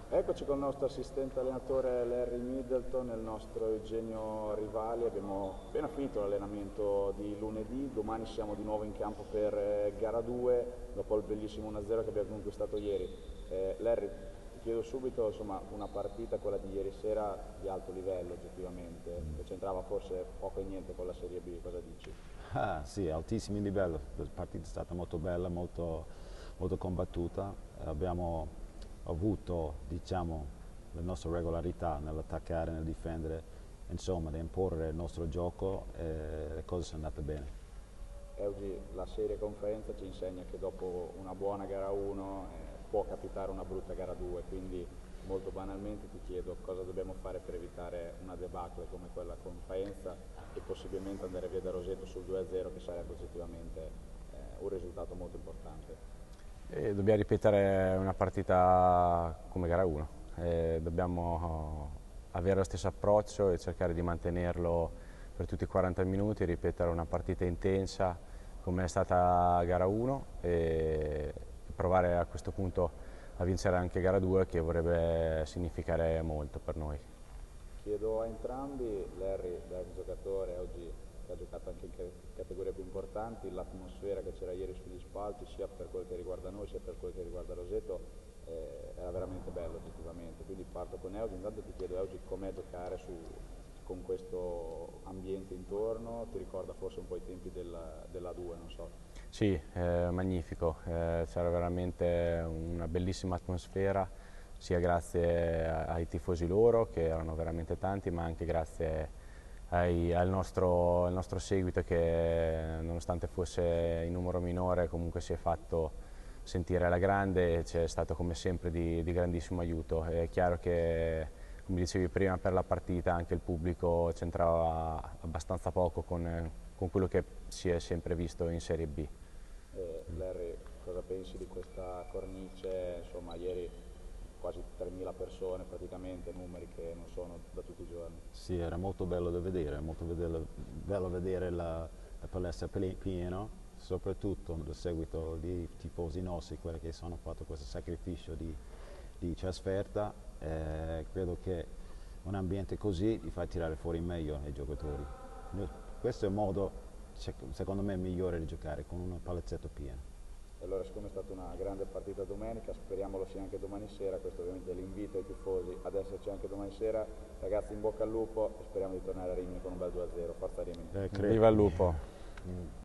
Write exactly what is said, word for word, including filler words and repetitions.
Eccoci con il nostro assistente allenatore Larry Middleton e il nostro Eugenio Rivali. Abbiamo appena finito l'allenamento di lunedì, domani siamo di nuovo in campo per eh, gara due dopo il bellissimo uno a zero che abbiamo conquistato ieri. Eh, Larry, ti chiedo subito, insomma, una partita, quella di ieri sera, di alto livello oggettivamente, che c'entrava forse poco e niente con la Serie B, cosa dici? Ah, sì, altissimo livello, la partita è stata molto bella, molto, molto combattuta. Abbiamo avuto, diciamo, la nostra regolarità nell'attaccare, nel difendere, insomma, da imporre il nostro gioco e le cose sono andate bene. E oggi la serie conferenza ci insegna che dopo una buona gara uno eh, può capitare una brutta gara due, quindi molto banalmente ti chiedo cosa dobbiamo fare per evitare una debacle come quella conferenza e possibilmente andare via da Roseto sul due a zero, che sarebbe oggettivamente eh, un risultato molto importante. E dobbiamo ripetere una partita come gara uno, e dobbiamo avere lo stesso approccio e cercare di mantenerlo per tutti i quaranta minuti, ripetere una partita intensa come è stata gara uno e provare a questo punto a vincere anche gara due, che vorrebbe significare molto per noi. Chiedo a entrambi, Larry da ex giocatore, oggi che ha giocato anche in categorie più importanti, l'atmosfera che c'era ieri sugli spalti, sia per quel che riguarda noi sia per quel che riguarda Roseto, eh, era veramente bello oggettivamente. Quindi parto con Eugi, intanto ti chiedo Eugi com'è giocare su, con questo ambiente intorno, ti ricorda forse un po' i tempi della, della due, non so. Sì, eh, magnifico, eh, c'era veramente una bellissima atmosfera, sia grazie ai tifosi loro, che erano veramente tanti, ma anche grazie ai, al, nostro, al nostro seguito che, nonostante fosse in numero minore, comunque si è fatto sentire alla grande e c'è stato come sempre di, di grandissimo aiuto. È chiaro che, come dicevi prima, per la partita anche il pubblico c'entrava abbastanza poco con, con quello che si è sempre visto in Serie B. Eh, Larry, cosa pensi di questa cornice? Insomma, ieri quasi tremila persone praticamente, numeri che non sono da tutti i giorni. Sì, era molto bello da vedere, molto bello, bello vedere la, la palestra piena, soprattutto nel seguito di tifosi nostri, quelli che hanno fatto questo sacrificio di, di trasferta. Eh, credo che un ambiente così ti fa tirare fuori il meglio ai giocatori. Questo è il modo, secondo me, migliore di giocare, con un palazzetto pieno. E allora, siccome è stata una grande partita domenica, speriamo lo sia anche domani sera. Questo ovviamente è l'invito ai tifosi ad esserci anche domani sera. Ragazzi, in bocca al lupo e speriamo di tornare a Rimini con un bel due a zero. Forza Rimini! Eh, Viva il lupo! Mm.